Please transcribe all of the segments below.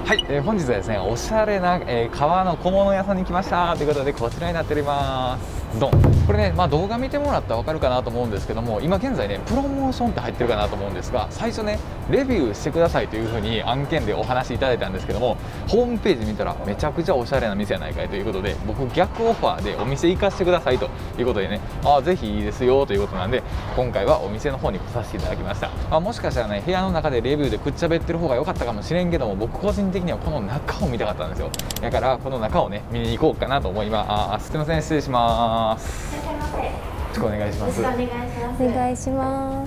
はい、本日はですね、おしゃれな、革の小物屋さんに来ましたということで、こちらになっております。ドン。これね、動画見てもらったら分かるかなと思うんですけども、今現在ね、プロモーションって入ってるかなと思うんですが、最初ね、レビューしてくださいというふうに案件でお話しいただいたんですけども、ホームページ見たらめちゃくちゃおしゃれな店やないかいということで、僕逆オファーでお店行かせてくださいということでね、ぜひいいですよということなんで、今回はお店の方に来させていただきました。もしかしたらね、部屋の中でレビューでくっちゃべってる方が良かったかもしれんけども、僕個人的にはこの中を見たかったんですよ。だからこの中をね、見に行こうかなと思います。すみません、失礼します。よろしくお願いします。 お願いします。 お願いします。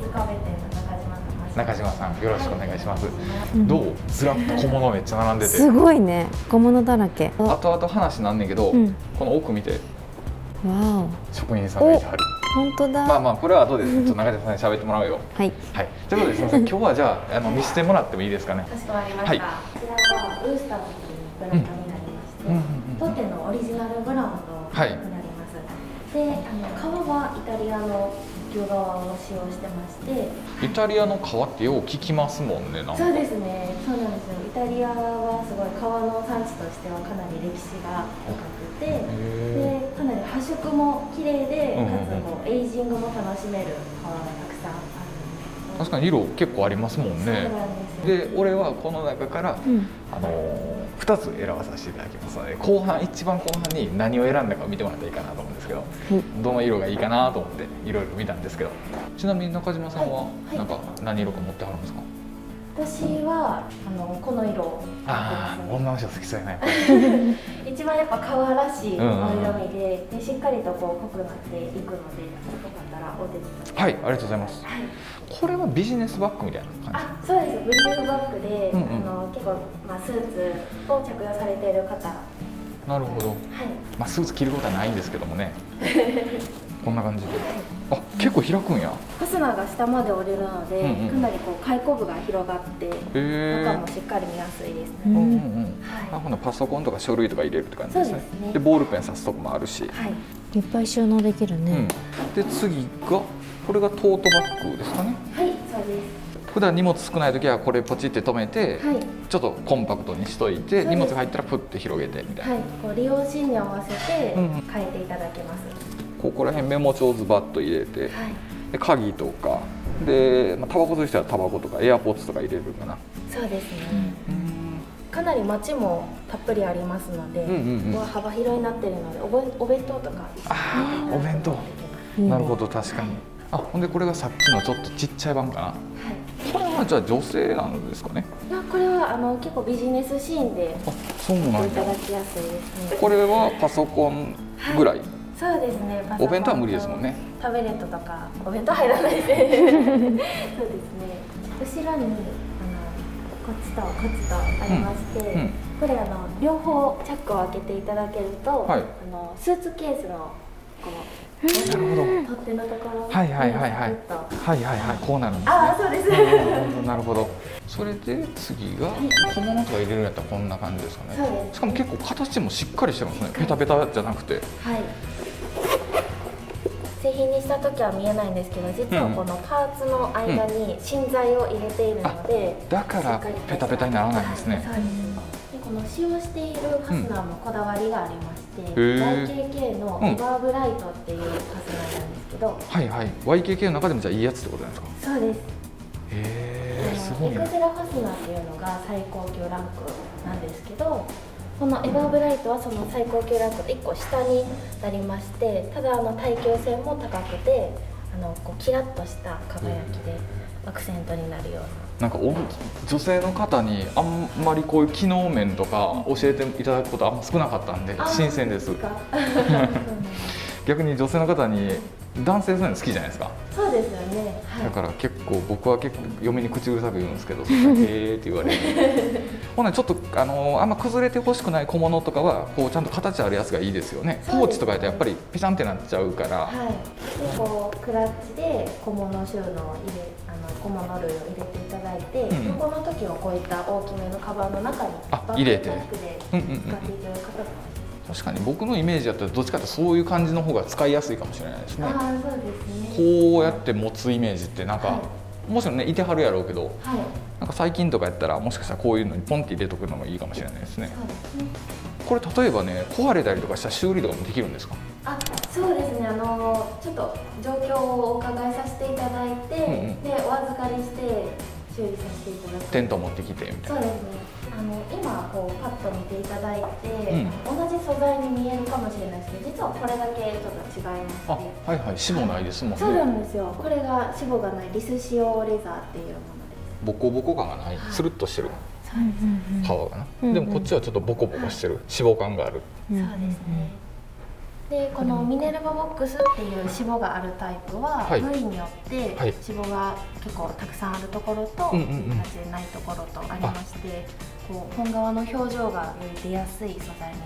中島さん、よろしくお願いします。どう？ずらっと小物めっちゃ並んでて。 すごいね、小物だらけ。 後々話なんねんけど、この奥見て。 わお。 職員さんがいてはる。 本当だ。 これは後でちょっと中島さんに喋ってもらうよ。 はい。 はい。ということで、すみません、今日はじゃあ見せてもらってもいいですかね。 かしこまりました。こちらはウースターというブランドになりまして、当店のオリジナルブランドになります。で、革はイタリアの牛革を使用してまして、 イタリアの革ってよう聞きますもんね。 そうですね、そうなんですよ。イタリアはすごい革の産地としてはかなり歴史が深くて、でかなり発色も綺麗で、かつエイジングも楽しめる革がたくさんあるんです。 確かに色結構ありますもんね。で、俺はこの中から、2つ選ばさせていただきますので、一番後半に何を選んだかを見てもらったらいいかなと思うんですけど、どの色がいいかなと思っていろいろ見たんですけど、ちなみに中島さんはなんか何色か持ってはるんですか？ 私はこの色を持ってますね。 女の人好きそうやね。 一番やっぱ革らしい色味で、しっかりとこう濃くなっていくので、よかったらお手伝い。 はい、ありがとうございます。これはビジネスバッグみたいな感じ？ そうです。ビジネスバッグで、結構スーツを着用されている方。 なるほど。スーツ着ることはないんですけどもね。こんな感じで。結構開くんや。 ファスナーが下まで降りるので、かなりこう開口部が広がって、中もしっかり見やすいですね。 ほなパソコンとか書類とか入れるって感じですね。で、ボールペン刺すとこもあるし。 いっぱい収納できるね。 で、次がこれがトートバッグですかね。 はい、そうです。 普段荷物少ない時はこれポチって止めて、ちょっとコンパクトにしといて、荷物が入ったらプッて広げてみたいな。 こう利用シーンに合わせて変えていただけます。 ここら辺メモ帳ズバッと入れて、で鍵とかで、タバコとしてはタバコとかエアポッツとか入れるかな。 そうですね。かなり街もたっぷりありますので、幅広になっているので、お弁当とか。 お弁当。なるほど、確かに。ほんでこれがさっきのちょっとちっちゃい版かな。これはじゃあ女性なんですかね。 これは結構ビジネスシーンでそうなんや。 いただきやすいですね。 これはパソコンぐらい。 そうですね。 お弁当は無理ですもんね。 タブレットとかお弁当入らないです。そうですね。後ろにこっちとこっちとありまして、これ両方チャックを開けていただけると、スーツケースのこう。なるほど。取っ手のところ。 こうなるんですね。 そうです。 なるほど。それで次が小物とか入れるんやったらこんな感じですかね。しかも結構形もしっかりしてますね。ペタペタじゃなくて。 製品にした時は見えないんですけど、実はこのパーツの間に芯材を入れているので、 だからペタペタにならないんですね。 この使用しているファスナーもこだわりがありまして、YKK のエバーブライトっていうファスナーなんですけど、 YKK の中でもじゃあいいやつってことなんですか？ そうです。 すごいね。 エクゼラファスナーっていうのが最高級ランクなんですけど、このエバーブライトはその最高級ランクの1個下になりまして、ただ耐久性も高くて、こうキラッとした輝きでアクセントになるような。 なんか女性の方にあんまりこういう機能面とか教えていただくことあんま少なかったんで新鮮です。逆に女性の方に男性そういうの好きじゃないですか。 そうですよね。 だから僕は嫁に口うるさく言うんですけど、へーって言われる。ほなちょっとあんま崩れてほしくない小物とかはこうちゃんと形あるやつがいいですよね。ポーチとかやったらやっぱりペチャンってなっちゃうから。 でこうクラッチで小物収納を小物類を入れていただいて、この時はこういった大きめのカバンの中に入れてバッグで使っていただく方も。 確かに僕のイメージだったらどっちかってそういう感じの方が使いやすいかもしれないですね。 そうですね。 こうやって持つイメージってなんかもちろんねいてはるやろうけど、 はい、 なんか最近とかやったらもしかしたらこういうのにポンって入れとくのもいいかもしれないですね。 そうですね。 これ例えばね壊れたりとかしたら修理とかもできるんですか？ あ、そうですね。ちょっと状況をお伺いさせていただいて、でお預かりして修理させていただく。 テント持ってきてみたいな。 そうですね。今こうパッと見ていただいて、同じ素材に見えるかもしれないですけど、実はこれだけちょっと違いまして。 あ、はいはい、脂肪ないですもんね。 そうなんですよ。これが脂肪がないリスシオレザーっていうものです。 ボコボコ感がない、スルッとしてる皮がな。でもこっちはちょっとボコボコしてる、脂肪感がある。 そうですね。でこのミネルヴァボックスっていう脂肪があるタイプは、部位によって脂肪が結構たくさんあるところと形でないところとありまして、こう本革の表情がより出やすい素材になってます。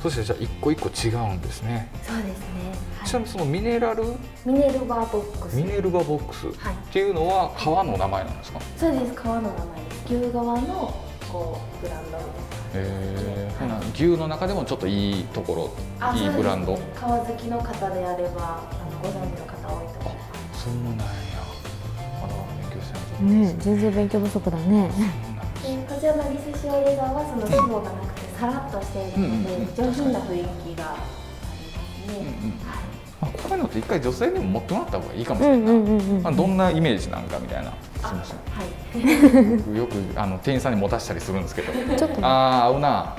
そしてじゃあ一個一個違うんですね。 そうですね。 ちなみにそのミネルヴァボックスっていうのは革の名前なんですか？ そうです、革の名前です。牛革のこうブランドです。 牛の中でもちょっといいところ、いいブランド。 革好きの方であればご存知の方多いと思います。 そうなんや。勉強してますね、全然勉強不足だね。 でこちらのリスシオレザーはその脂肪がなくてさらっとしているので上品な雰囲気がありますね。 こういうのって一回女性にも持ってもらった方がいいかもしれない。どんなイメージなんかみたいな。すみません。僕よく店員さんに持たしたりするんですけど。ああ、合うな。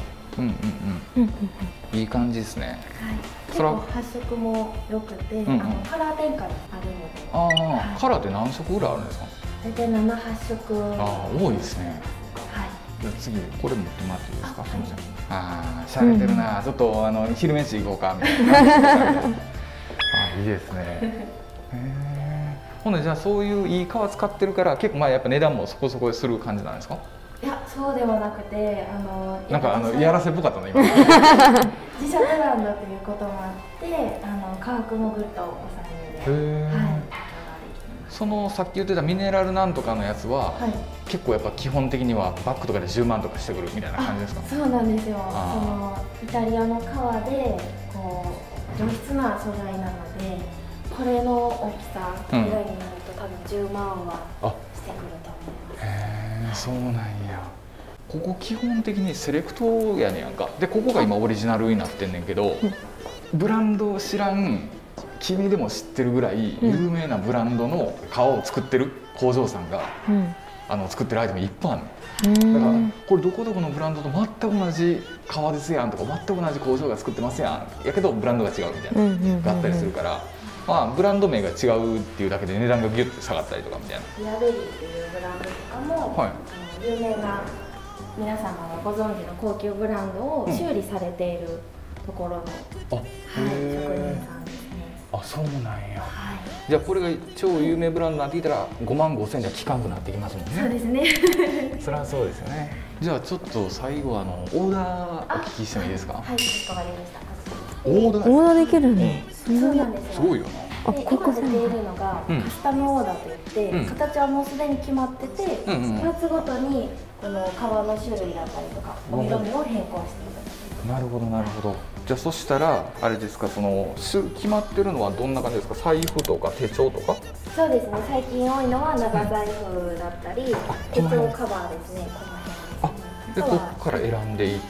いい感じですね。 結構発色も良くて、カラー展開あるので。 ああ、カラーって何色ぐらいあるんですか？ 大体7、8色。 ああ、多いですね。 はい。 じゃあ次これ持ってもらっていいですか？すみません。ああ、しゃれてるな。ちょっと昼飯行こうかみたいな。いいですね。ほんでじゃあそういういい革使ってるから結構やっぱ値段もそこそこする感じなんですか？ いや、そうではなくてなんかやらせっぽかったの今。 自社ブランドということもあって価格もぐっと抑えめで、そのさっき言ってたミネラルなんとかのやつは、結構やっぱ基本的にはバッグとかで10万とかしてくるみたいな感じですか？ そうなんですよ。イタリアの革でこう上質な素材なので、これの大きさぐらいになると多分10万はしてくると思います。 へえ、そうなんや。ここ基本的にセレクトやねやんか。でここが今オリジナルになってんねんけど、ブランドを知らん君でも知ってるぐらい有名なブランドの革を作ってる工場さんが、作ってるアイテムいっぱいあるの。だからこれどこどこのブランドと全く同じ革ですやんとか、全く同じ工場が作ってますやんやけどブランドが違うみたいながあったりするから、ブランド名が違うっていうだけで値段がギュッて下がったりとかみたいな。 リアベリーっていうブランドとかも、有名な皆様がご存知の高級ブランドを修理されているところの、職人さんですね。 あ、そうなんや。じゃあこれが超有名ブランドになってきたら5万5千じゃ効かんくなってきますもんね。 そうですね。 そりゃそうですよね。じゃあちょっと最後オーダーお聞きしてもいいですか？ はい、かしこまりました。 オーダーできるね。 そうなんですよ。 すごいよな。 今出ているのがカスタムオーダーといって、形はもうすでに決まってて、パーツごとにこの革の種類だったりとかお色味を変更していただきます。 なるほどなるほど。じゃあそしたらあれですか、決まってるのはどんな感じですか？財布とか手帳とか？ そうですね。最近多いのは長財布だったり、手帳カバーですね。この辺ですね。 でここから選んでいって、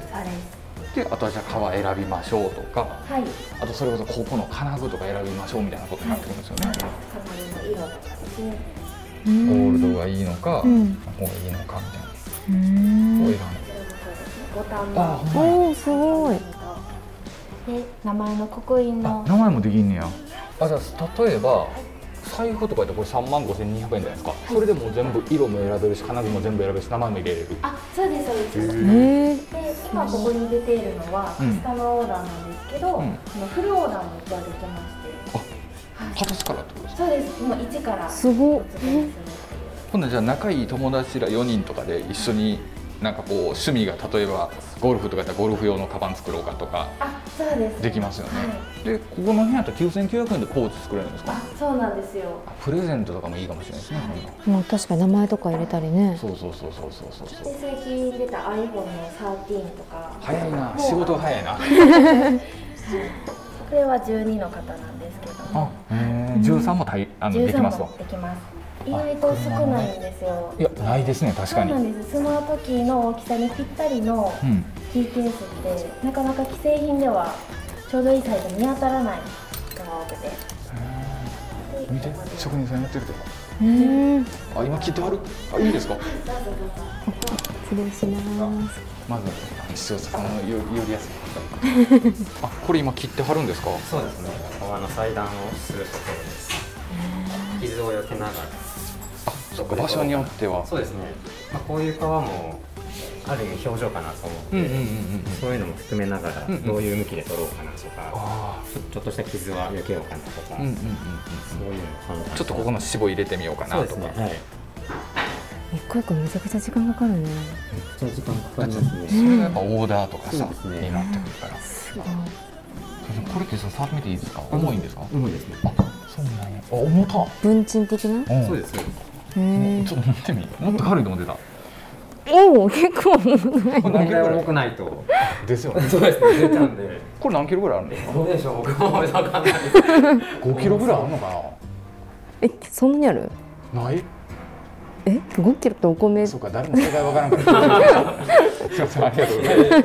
であとはじゃあ革選びましょうとか、あとそれこそここの金具とか選びましょうみたいなことになってくるんですよね。 金具の色とかですね。 ゴールドがいいのか、こうがいいのかみたいな。こう選んで。 ボタンも。 おお、すごい。 で名前の刻印の。 名前もできんねや。じゃあ例えば財布とかでこれ3万5200円じゃないですか。それでもう全部色も選べるし、金具も全部選べるし、名前も入れれる。 あ、そうですそうです。で今ここに出ているのはカスタムオーダーなんですけど、フルオーダーも一応できまして。 形からってことですか？ そうです。もう一から。 すごい。 ほんでじゃあ仲いい友達ら4人とかで一緒になんかこう趣味が例えばゴルフとかやったらゴルフ用のカバン作ろうかとかできますよね。でここの部屋と9900円でポーチ作れるんですか？ そうなんですよ。 プレゼントとかもいいかもしれないですね。 もう確かに名前とか入れたりね。 そう。で最近出た iPhone の13とか。 早いな、仕事が早いな。 これは12の方なんですけども。 13もできますわ。 できます。 意外と少ないんですよ。 いやないですね、確かに。 そうなんです。その時の大きさにぴったりのキーケースってなかなか既製品ではちょうどいいサイズ見当たらないのが多くて。 見て、職人さんやってるとか。あ、今切ってはる。あ、いいですか。 失礼します。 まず視聴者さんのよりやすい。あ、これ今切ってはるんですか。 そうですね。革の裁断をするところです。傷を避けながら。 あ、そっか、場所によっては。 そうですね。まあこういう革もある意味表情かなと思って、そういうのも含めながらどういう向きで取ろうかなとか、ちょっとした傷は避けようかなとか、そういうのを考えて。 ちょっとここの脂肪入れてみようかなとか。 はい。 一個一個めちゃくちゃ時間かかるね。 めっちゃ時間かかりますね。 それがやっぱオーダーとかさ、 そうですねになってくるから。 すごい。 これってさ、触ってみていいですか。重いんですか。 重いですね。 あ、そうなんや。あ、重た。 文鎮的な。 そうです。 へえ。 ちょっと持ってみ。もっと軽いと思ってた。 おお、結構重い。 これぐらい重くないと。 ですよね。 そうですね。出ちゃうんで。 これ何キロぐらいあるんですか。 どうでしょう。僕もわかんないです。 5キロぐらいあるのかえ、そんなにある？ な。ない。 え、5キロってお米。 そうか、誰も正解わからんから。すみません、ありがとうございます。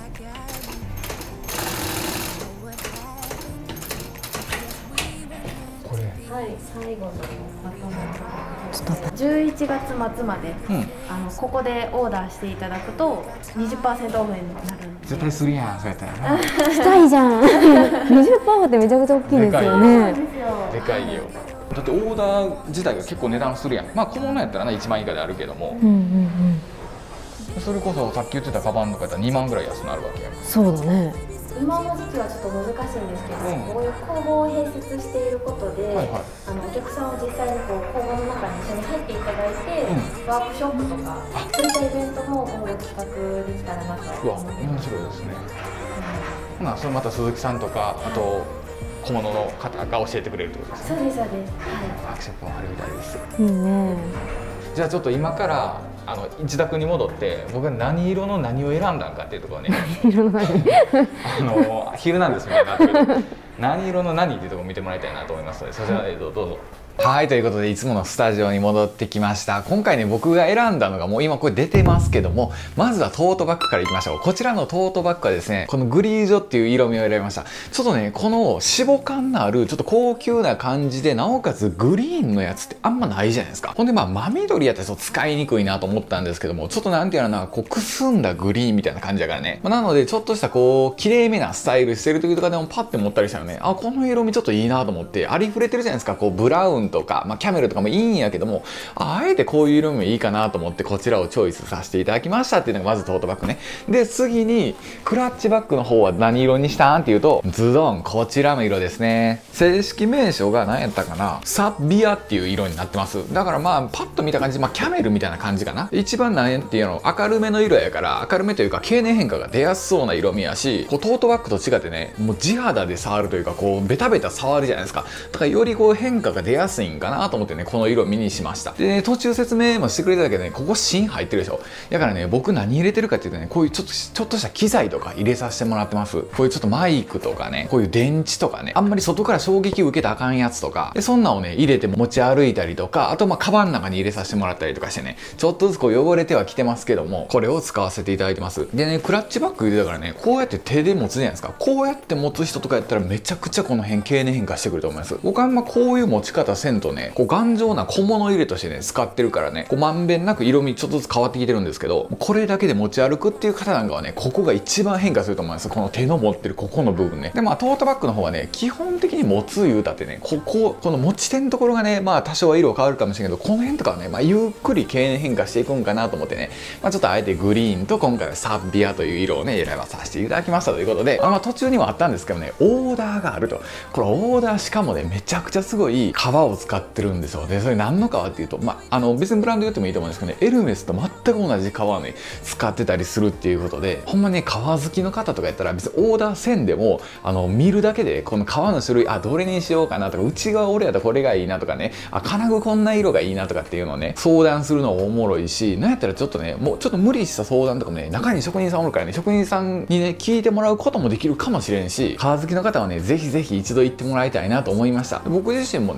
これ。 はい、最後のまとめ。 ちょっと待って。 11月末まで、ここでオーダーしていただくと 20% オフになるんで。 絶対するやん、そうやったらな。 したいじゃん。20% ってめちゃくちゃ大きいですよね。 でかいよ。だってオーダー自体が結構値段するやん。まあ小物やったらな1万以下であるけども、それこそさっき言ってたカバンとかやったら2万ぐらい安くなるわけやん。 そうだね。 今の時期はちょっと難しいんですけど、こういう工房を併設していることで、お客さんを実際にこう工房の中に一緒に入っていただいて、ワークショップとかそういったイベントも今後企画できたらなと思ってます。 面白いですね。ほな、それまた鈴木さんとか、あと小物の方が教えてくれるってことですね。 そうですそうです。 ワークショップもあるみたいです。 いいね。 じゃあちょっと今から自宅に戻って僕が何色の何を選んだんかっていうところね色の何ヒルナンデスみたいになってるけど何色の何っていうところを見てもらいたいなと思いますので、そちらでどうぞ。はい、ということでいつものスタジオに戻ってきました。今回ね、僕が選んだのがもう今これ出てますけども、まずはトートバッグからいきましょう。こちらのトートバッグはですね、このグリージョっていう色味を選びました。ちょっとね、この脂肪感のあるちょっと高級な感じで、なおかつグリーンのやつってあんまないじゃないですか。ほんでまあ真緑やったらちょっと使いにくいなと思ったんですけども、ちょっとなんていうのかな、こうくすんだグリーンみたいな感じだからね。なのでちょっとしたこう綺麗めなスタイルしてる時とかでもパッて持ったりしたらね、あ、この色味ちょっといいなと思って、ありふれてるじゃないですか。こうブラウンとか、まあキャメルとかもいいんやけども、あえてこういう色味いいかなと思ってこちらをチョイスさせていただきましたっていうのがまずトートバッグね。で次にクラッチバッグの方は何色にしたんっていうと、ズドン、こちらの色ですね。正式名称が何やったかな、サビアっていう色になってます。だからまあパッと見た感じ、まあキャメルみたいな感じかな。一番何やっていうの、明るめの色やから、明るめというか経年変化が出やすそうな色味やし、こうトートバッグと違ってね、もう地肌で触るというか、こうベタベタ触るじゃないですか。だからよりこう変化が出やすいんかなと思ってね、この色味にしました。で、ね、途中説明もしてくれただけでね、ここ芯入ってるでしょ。だからね、僕何入れてるかっていうとね、こういうちょっとした機材とか入れさせてもらってます。こういうちょっとマイクとかね、こういう電池とかね、あんまり外から衝撃を受けたらあかんやつとか、でそんなんをね、入れて持ち歩いたりとか、あとまあカバンの中に入れさせてもらったりとかしてね、ちょっとずつこう汚れてはきてますけども、これを使わせていただいてます。でね、クラッチバッグ入れたからね、こうやって手で持つじゃないですか。こうやって持つ人とかやったらめちゃくちゃこの辺経年変化してくると思います。僕あんまこういう持ち方せんとね、こう頑丈な小物入れとしてね、使ってるからね、こうまんべんなく色味ちょっとずつ変わってきてるんですけど、これだけで持ち歩くっていう方なんかはね、ここが一番変化すると思います。この手の持ってるここの部分ね。でまあトートバッグの方はね、基本的に持つ言うたってね、この持ち手のところがね、まあ多少は色変わるかもしれないけど、この辺とかはね、まあゆっくり経年変化していくんかなと思ってね、まあちょっとあえてグリーンと今回はサビアという色をね、選ばさせていただきましたということで、まあ途中にもあったんですけどね、オーダーがあると。これオーダーしかもね、めちゃくちゃすごい革を使ってるんですよ。で、それ何の革っていうと、まあ別にブランド言ってもいいと思うんですけどね、エルメスと全く同じ革をね、使ってたりするっていうことで、ほんまね、革好きの方とかやったら別にオーダーせんでも、見るだけでこの革の種類、あ、どれにしようかなとか、内側俺やったらこれがいいなとかね、あ、金具こんな色がいいなとかっていうのをね、相談するのもおもろいし、なんやったらちょっとね、もうちょっと無理した相談とかもね、中に職人さんおるからね、職人さんにね、聞いてもらうこともできるかもしれんし、革好きの方はね、ぜひぜひ一度行ってもらいたいなと思いました。僕自身もね、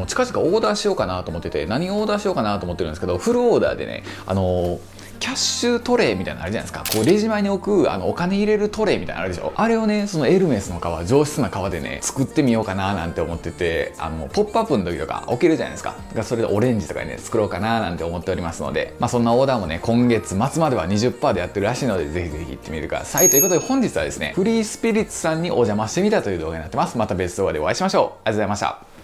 近々オーダーしようかなと思ってて、何をオーダーしようかなと思ってるんですけど、フルオーダーでね、キャッシュトレイみたいなのあるじゃないですか。こうレジ前に置くお金入れるトレイみたいなのあるでしょ。あれをね、そのエルメスの革、上質な革でね作ってみようかななんて思ってて、ポップアップの時とか置けるじゃないですか。だからそれでオレンジとかにね作ろうかななんて思っておりますので、そんなオーダーもね今月末までは 20% でやってるらしいので、ぜひぜひ行ってみてください。ということで本日はですね、フリースピリッツさんにお邪魔してみたという動画になってます。また別動画でお会いしましょう。ありがとうございました。